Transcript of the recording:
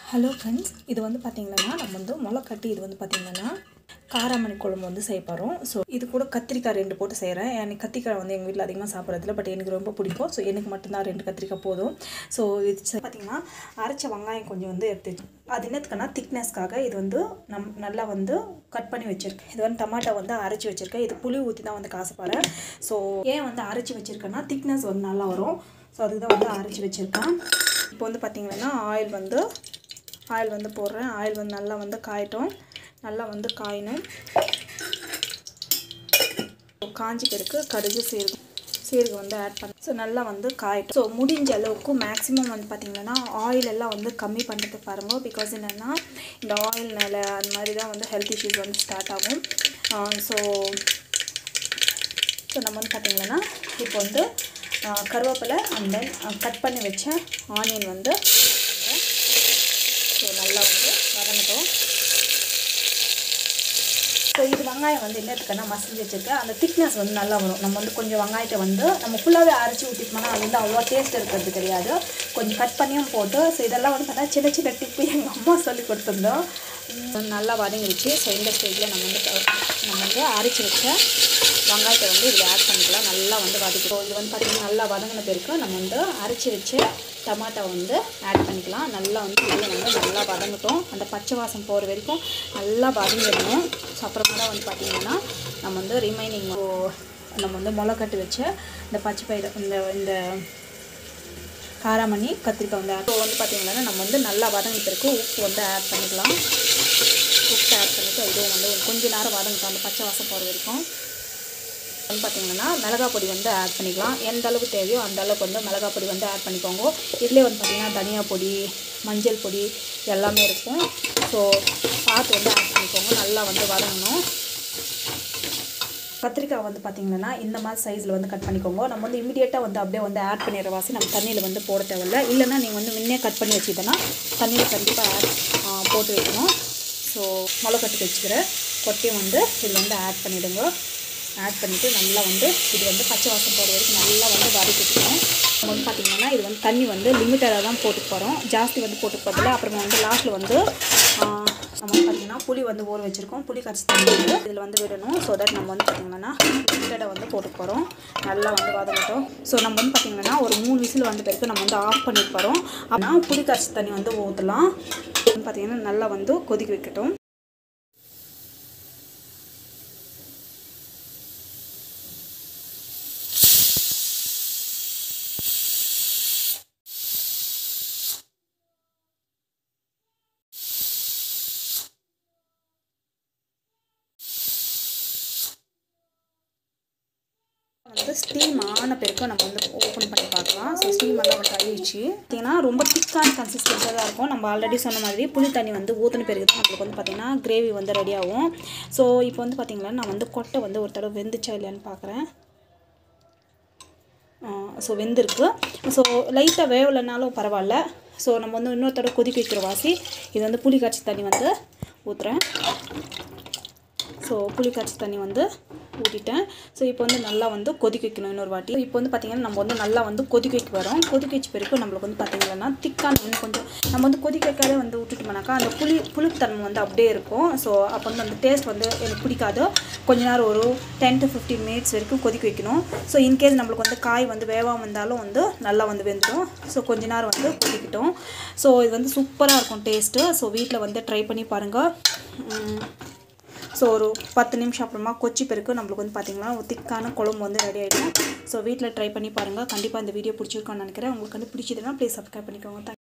Hello friends, இது வந்து பார்த்திங்கன்னா நம்ம வந்து முளைக்கட்டி இது வந்து பார்த்திங்கன்னா காராமணி குழம்பு வந்து செய்ய போகிறோம். ஸோ இது கூட கத்திரிக்காய் 2 போட்டு செய்கிறேன். எனக்கு கத்திரிக்காய் வந்து எங்கள் வீட்டில் அதிகமாக சாப்பிட்றதில்ல, பட் எனக்கு ரொம்ப பிடிக்கும். ஸோ எனக்கு மட்டும்தான் 2 கத்திரிக்காய் போதும். ஸோ இது பார்த்திங்கன்னா அரைச்ச வெங்காயம் கொஞ்சம் வந்து எடுத்து அது என்னத்துக்குன்னா திக்னஸ்க்காக இது வந்து நல்லா வந்து கட் பண்ணி வச்சுருக்கேன். இது வந்து டமாட்டோ வந்து அரைச்சி வச்சுருக்கேன். இது புளி ஊற்றி தான் வந்து காசப்படுறேன். ஸோ ஏன் வந்து அரைச்சி வச்சுருக்கேன்னா திக்னஸ் வந்து நல்லா வரும். ஸோ அதுதான் வந்து அரைச்சி வச்சுருக்கேன். இப்போ வந்து பார்த்திங்கன்னா ஆயில் வந்து போடுறேன். ஆயில் வந்து நல்லா வந்து காயட்டும். நல்லா வந்து காயணும். காஞ்சி பிறகு கடுகு சீரகம் வந்து ஆட் பண்ண. ஸோ நல்லா வந்து காயட்டும். ஸோ முடிஞ்ச அளவுக்கு மேக்ஸிமம் வந்து பார்த்திங்கன்னா ஆயில் எல்லாம் வந்து கம்மி பண்ணுறதுக்கு பாருங்கள். பிகாஸ் என்னென்னா இந்த ஆயில்னால அந்த மாதிரி தான் வந்து ஹெல்த் இஷ்யூஸ் வந்து ஸ்டார்ட் ஆகும். ஸோ நம்ம வந்து பார்த்திங்கன்னா இப்போ வந்து கருவேப்பிலை அண்ட் தென் கட் பண்ணி வச்ச ஆனியன் வந்து ஸோ நல்லா வந்து வதங்கட்டும். ஸோ இது வெங்காயம் வந்து என்னத்துக்குன்னா மசிஞ்சு வச்சுருக்கேன். அந்த திக்னஸ் வந்து நல்லா வரும். நம்ம வந்து கொஞ்சம் வெங்காயத்தை வந்து நம்ம ஃபுல்லாகவே அரைச்சி ஊற்றிட்டோம்னா அது வந்து அவ்வளோவா டேஸ்ட் இருக்கிறது கிடையாது. கொஞ்சம் கட் பண்ணியும் போட்டு ஸோ இதெல்லாம் வந்து பார்த்தா சின்ன சின்ன டிப்பு எங்கள் அம்மா சொல்லி கொடுத்துருந்தோம். நல்லா வதங்கிடுச்சு. ஸோ இந்த ஸ்டேஜில் நம்ம வந்து அரைச்சி வச்ச வெங்காயத்தை வந்து இதில் ஆட் பண்ணிக்கலாம். நல்லா வந்து வதக்கிடும். இது வந்து பார்த்திங்கன்னா நல்லா வதங்கின பிறகு நம்ம வந்து அரைச்சி வச்ச டமாட்டோ வந்து ஆட் பண்ணிக்கலாம். நல்லா வந்து இதில் வந்து நல்லா வதங்கட்டும். அந்த பச்சை வாசம் போகிற வரைக்கும் நல்லா வதங்கிடணும். ஸோ அப்புறமா தான் வந்து பார்த்திங்கன்னா நம்ம வந்து ரிமைனிங் நம்ம வந்து முளைக்கட்டி வச்ச இந்த பச்சை பயிறு இந்த காராமணி கத்திரிக்காய் வந்து இப்போ வந்து பார்த்திங்கன்னா நம்ம வந்து நல்லா வதங்கின பிறகு உப்பு வந்து ஆட் பண்ணிக்கலாம். உப்பு ஆட் பண்ணிவிட்டு இதுவும் வந்து கொஞ்சம் நேரம் வதங்கட்டும் அந்த பச்சை வாசம் போகிற வரைக்கும். வந்து பார்த்திங்கன்னா மிளகாய் பொடி வந்து ஆட் பண்ணிக்கலாம். எந்த அளவுக்கு தேவையோ அந்த அளவுக்கு வந்து மிளகாய் பொடி வந்து ஆட் பண்ணிக்கோங்க. இதிலே வந்து பார்த்திங்கன்னா தனியா பொடி, மஞ்சள் பொடி எல்லாமே இருக்கும். ஸோ பார்த்து வந்து ஆட் பண்ணிக்கோங்க. நல்லா வந்து வதங்கணும். கத்திரிக்காய் வந்து பார்த்திங்கன்னா இந்த மாதிரி சைஸில் வந்து கட் பண்ணிக்கோங்க. நம்ம வந்து இமீடியட்டாக வந்து அப்படியே வந்து ஆட் பண்ணிடுற வாசி நம்ம தண்ணியில் வந்து போட தேவையில்லை. இல்லைன்னா நீங்கள் வந்து முன்னே கட் பண்ணி வச்சுக்கிட்டோன்னா தண்ணியில் கண்டிப்பாக போட்டு வைக்கணும். ஸோ முளைக்கட்டி வச்சுக்கிற கொட்டையும் வந்து இதில் வந்து ஆட் பண்ணிவிடுங்க. ஆட் பண்ணிவிட்டு நல்லா வந்து இது வந்து பச்சை வாசம் போகிற வரைக்கும் நல்லா வந்து வதக்கிக்கணும். நம்ம வந்து பார்த்திங்கன்னா இது வந்து தண்ணி வந்து லிமிட்டடாக தான் போட்டு போகிறோம். ஜாஸ்தி வந்து போட்டு போகிறதில்ல. அப்புறமா வந்து லாஸ்ட்டில் வந்து நம்ம வந்து பார்த்திங்கன்னா புளி வந்து ஊற வச்சுருக்கோம். புளி கரைச்சி தண்ணி வந்து இதில் வந்து விடணும். ஸோ தட் நம்ம வந்து பார்த்திங்கன்னா லிமிட்டடாக வந்து போட்டு போகிறோம். நல்லா வந்து வதங்கட்டும். ஸோ நம்ம வந்து பார்த்திங்கன்னா ஒரு 3 விசில் வந்த பிறகு நம்ம வந்து ஆஃப் பண்ணிட்டு போகிறோம். ஆனால் புளி கரைச்சி தண்ணி வந்து ஊற்றலாம். பார்த்திங்கன்னா நல்லா வந்து கொதிக்க வைக்கட்டும். வந்து ஸ்டீம் ஆன பிறகு நம்ம வந்து ஓப்பன் பண்ணி பார்க்கலாம். ஸோ ஸ்டீம் எல்லாம் வந்து ஆயிடுச்சு. பார்த்திங்கன்னா ரொம்ப திக்கான கன்சிஸ்டன்ஸாக தான் இருக்கும். நம்ம ஆல்ரெடி சொன்ன மாதிரி புளி தண்ணி வந்து ஊற்றின பிறகு தான் நம்மளுக்கு வந்து பார்த்திங்கன்னா கிரேவி வந்து ரெடி ஆகும். ஸோ இப்போ வந்து பார்த்திங்கன்னா நான் வந்து கொட்டை வந்து ஒரு தடவை வெந்துச்சா இல்லையான்னு பார்க்குறேன். ஸோ வெந்திருக்கு. ஸோ லைட்டாக வேவலைனாலும் பரவாயில்ல. ஸோ நம்ம வந்து இன்னொரு தடவை கொதிக்க வைக்கிற வாசி இது வந்து புளி கரைச்சி தண்ணி வந்து ஊற்றுறேன். ஸோ புளி கரைச்சி தண்ணி வந்து ஊற்றிட்டேன். ஸோ இப்போ வந்து நல்லா வந்து கொதிக்க வைக்கணும் இன்னொரு வாட்டி. இப்போ வந்து பார்த்திங்கன்னா நம்ம வந்து நல்லா வந்து கொதிக்க வைக்க வரோம். கொதிக்க வச்ச பிறகு நம்மளுக்கு வந்து பார்த்திங்கன்னா திக்கான இன்னும் கொஞ்சம் நம்ம வந்து கொதிக்க வைக்காதே வந்து விட்டுட்டோம்னாக்கா அந்த புளித்தன்மை வந்து அப்படியே இருக்கும். ஸோ அப்போ வந்து அந்த டேஸ்ட் வந்து எனக்கு பிடிக்காது. கொஞ்ச நேரம் ஒரு 10 to 15 மினிட்ஸ் வரைக்கும் கொதிக்க வைக்கணும். ஸோ இன்கேஸ் நம்மளுக்கு வந்து காய் வந்து வேகாமல் இருந்தாலும் வந்து நல்லா வந்து வெந்துடும். ஸோ கொஞ்ச நேரம் வந்து கொதிக்கிட்டோம். ஸோ இது வந்து சூப்பராக இருக்கும் டேஸ்ட்டு. ஸோ வீட்டில் வந்து ட்ரை பண்ணி பாருங்கள். ஸோ ஒரு 10 நிமிஷம் அப்புறமா கொச்சி பிறகு நம்மளுக்கு வந்து பார்த்திங்கன்னா ஒரு திக்கான குழம்பு வந்து ரெடி ஆகிடும். ஸோ வீட்டில் ட்ரை பண்ணி பாருங்கள். கண்டிப்பாக இந்த வீடியோ பிடிச்சிருக்கான்னு நினைக்கிறேன். உங்களுக்கு வந்து பிடிச்சதுன்னா ப்ளீஸ் சப்ஸ்கிரைப் பண்ணிக்கோங்க.